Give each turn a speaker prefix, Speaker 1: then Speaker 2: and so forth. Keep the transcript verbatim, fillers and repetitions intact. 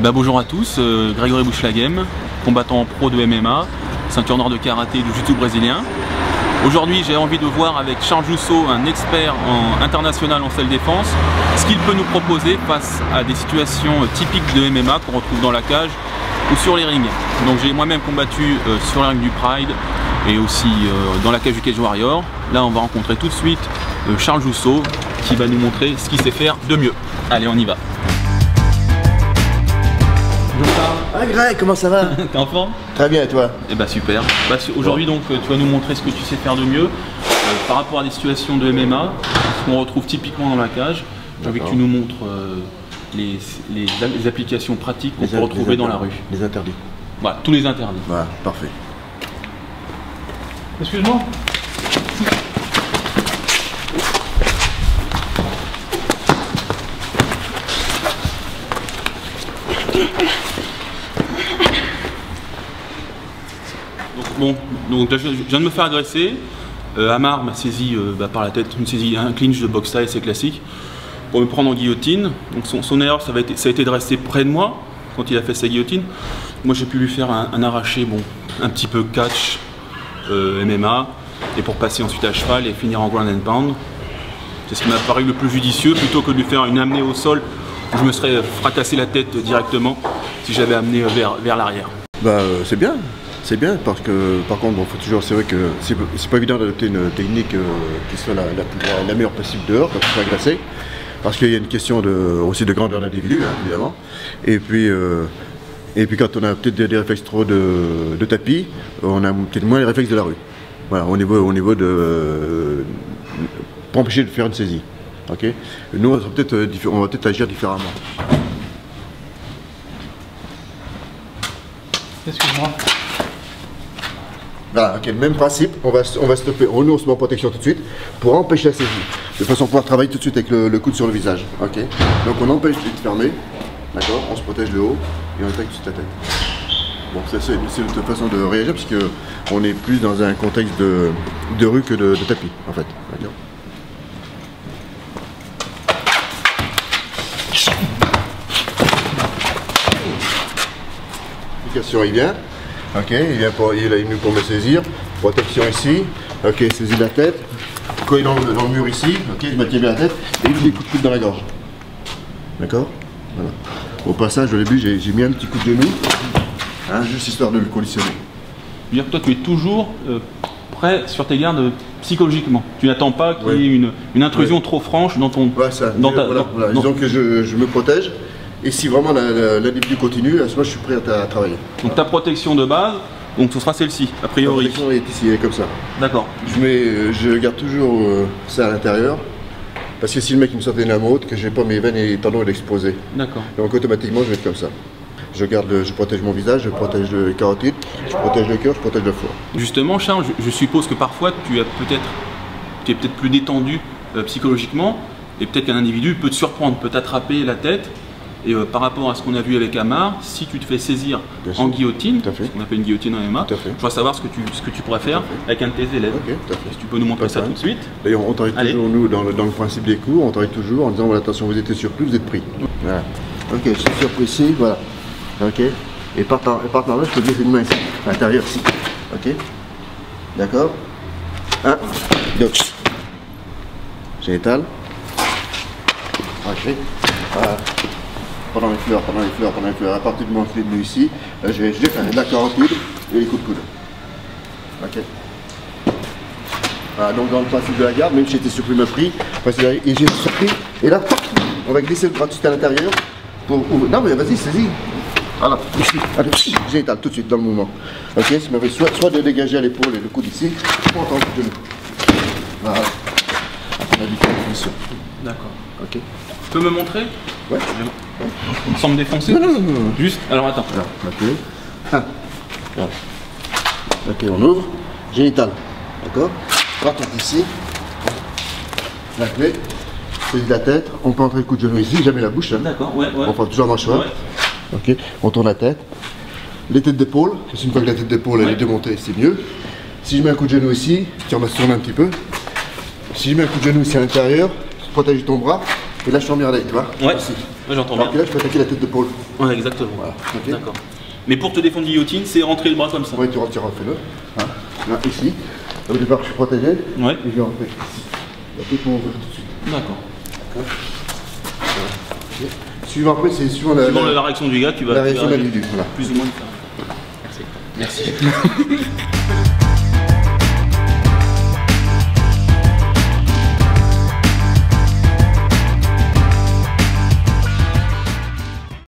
Speaker 1: Bah, bonjour à tous, euh, Grégory Bouchlaghem, combattant en pro de M M A, ceinture noire de karaté et de jiu-jitsu brésilien. Aujourd'hui, j'ai envie de voir avec Charles Jousseau, un expert en international en self-défense, ce qu'il peut nous proposer face à des situations typiques de M M A qu'on retrouve dans la cage ou sur les rings. Donc j'ai moi-même combattu euh, sur les rings du Pride et aussi euh, dans la cage du Cage Warrior. Là, on va rencontrer tout de suite euh, Charles Jousseau qui va nous montrer ce qu'il sait faire de mieux. Allez, on y va.
Speaker 2: Ah Greg, comment ça va?
Speaker 1: T'es en forme?
Speaker 2: Très bien, et toi?
Speaker 1: Eh bah super. Bah, aujourd'hui donc tu vas nous montrer ce que tu sais faire de mieux euh, par rapport à des situations de M M A, ce qu'on retrouve typiquement dans la cage. J'ai envie que tu nous montres euh, les, les, les applications pratiques qu'on peut retrouver dans la rue.
Speaker 2: Les interdits.
Speaker 1: Voilà, tous les interdits.
Speaker 2: Voilà, parfait.
Speaker 1: Excuse-moi. Bon, donc je viens de me faire agresser. Euh, Amar m'a saisi euh, bah, par la tête, une saisie, un clinch de boxe taille, c'est classique, pour me prendre en guillotine. Donc son, son erreur, ça, va être, ça a été de rester près de moi quand il a fait sa guillotine. Moi, j'ai pu lui faire un, un arraché, bon, un petit peu catch, euh, M M A, et pour passer ensuite à cheval et finir en ground and pound. C'est ce qui m'a paru le plus judicieux, plutôt que de lui faire une amenée au sol où je me serais fracassé la tête directement si j'avais amené vers, vers l'arrière.
Speaker 2: Bah, euh, c'est bien. C'est bien parce que par contre, bon, faut toujours, c'est vrai que c'est pas évident d'adopter une technique euh, qui soit la, la, la meilleure possible dehors quand on est agressé, parce qu'il y a une question de, aussi de grandeur d'individu, hein, évidemment. Et puis, euh, et puis quand on a peut-être des, des réflexes trop de, de tapis, on a peut-être moins les réflexes de la rue. Voilà, au niveau, au niveau de euh, pour empêcher de faire une saisie. Ok. Nous, on va peut-être on va peut-être agir différemment.
Speaker 1: Excuse-moi.
Speaker 2: Voilà, ok, même principe, on va, on va stopper, nous on se met en protection tout de suite pour empêcher la saisie, de façon à pouvoir travailler tout de suite avec le, le coude sur le visage, ok. Donc on empêche de fermer, d'accord, on se protège le haut et on attaque tout de suite la tête. Bon, ça c'est une façon de réagir parce qu'on est plus dans un contexte de, de rue que de, de tapis, en fait, d'accord. L'application est bien. Ok, il vient pour, il est venu pour me saisir. Protection ici. Ok, saisis la tête. Quand il est dans le, dans le mur ici, ok, je maintiens bien la tête et il fait des coups de coude dans la gorge. D'accord. Voilà. Au passage, au début, j'ai mis un petit coup de genou, hein, juste histoire de le conditionner.
Speaker 1: Je veux dire que toi, tu es toujours euh, prêt sur tes gardes psychologiquement. Tu n'attends pas qu'il y ait ouais. une, une intrusion ouais. trop franche dans ton.
Speaker 2: Ouais, ça.
Speaker 1: Dans ta,
Speaker 2: voilà,
Speaker 1: dans,
Speaker 2: voilà.
Speaker 1: Dans...
Speaker 2: Disons que je, je me protège. Et si vraiment l'individu continue, à ce moment je suis prêt à, à travailler.
Speaker 1: Donc ta protection de base, donc ce sera celle-ci, a priori.
Speaker 2: La protection est ici, elle est comme ça.
Speaker 1: D'accord.
Speaker 2: Je, mets, je garde toujours euh, ça à l'intérieur, parce que si le mec il me sortait une lame haute, que je n'ai pas mes veines et tendons exposés. D'accord. Donc automatiquement je vais être comme ça. Je garde, le, je protège mon visage, je protège les carotides, je protège le cœur, je protège le foie. Justement,
Speaker 1: Charles, je, je suppose que parfois tu as peut-être, tu es peut-être plus détendu euh, psychologiquement, et peut-être qu'un individu peut te surprendre, peut t'attraper la tête. Et euh, par rapport à ce qu'on a vu avec Amar, si tu te fais saisir en guillotine, ce qu'on appelle une guillotine en M M A, je voudrais savoir ce que tu, ce que tu pourrais faire avec un de tes élèves. Okay, si tu peux nous montrer ça tout de suite.
Speaker 2: D'ailleurs, on travaille Allez. toujours, nous, dans le, dans le principe des cours, on travaille toujours en disant voilà, attention, vous êtes surpris, vous êtes pris. Voilà. Ok, je suis surpris ici, voilà. Ok. Et partant, et partant là, je peux glisser une main ici, à l'intérieur ici. Ok. D'accord. Un, deux. J'étale. Ok. Voilà. Pendant les fleurs, pendant les fleurs, pendant les fleurs, à partir du moment où je l'ai venu ici, là, je vais faire de la carotide et les coups de coude. Ok. Voilà, donc dans le principe de la garde, même si j'étais surpris, m'a pris, et j'ai surpris, et là, on va glisser le bras tout de suite à l'intérieur. Pour ouvrir. Non mais vas-y, saisis. Voilà, ici, allez, j'étale tout de suite dans le mouvement. Ok, ça me fait soit, soit de dégager à l'épaule et le coude ici, soit en tant que genou. Voilà. On a du position.
Speaker 1: D'accord.
Speaker 2: Ok.
Speaker 1: Tu peux me montrer?
Speaker 2: Ouais.
Speaker 1: Sans me défoncer?
Speaker 2: Non, non, non, non.
Speaker 1: Juste, alors attends.
Speaker 2: Alors, ok. Ah. Voilà. Ok, on ouvre. Génital. D'accord. Partons ici. La clé. C'est de la tête. On peut entrer le coup de genou ici. Jamais la bouche. Hein.
Speaker 1: D'accord, ouais, ouais.
Speaker 2: On prend toujours dans le cheval. Ouais. Ok. On tourne la tête. Les têtes d'épaule. Parce qu'une fois que la tête d'épaule elle ouais. est démontée, c'est mieux. Si je mets un coup de genou ici, tu vas se tourner un petit peu. Si je mets un coup de genou ici à l'intérieur, protège ton bras. Et là, je t'en bien avec, tu vois.
Speaker 1: Ouais,
Speaker 2: Ici.
Speaker 1: ouais j'entends
Speaker 2: Alors
Speaker 1: bien.
Speaker 2: que là, je peux attaquer la tête de Paul.
Speaker 1: Ouais, exactement.
Speaker 2: Voilà. Okay.
Speaker 1: D'accord. Mais pour te défendre guillotine, c'est rentrer le bras comme ça.
Speaker 2: Ouais, tu retireras, fais-le. Hein. Là, ici. Au départ, je suis protégé.
Speaker 1: Ouais.
Speaker 2: Et je vais rentrer ici. La tête m'ouvre tout de suite.
Speaker 1: D'accord.
Speaker 2: Voilà. Okay. Suivant après, c'est suivant la,
Speaker 1: Suivant
Speaker 2: la,
Speaker 1: la réaction du gars, tu vas.
Speaker 2: la réaction de l'individu. Voilà.
Speaker 1: Plus ou moins. Merci. Merci.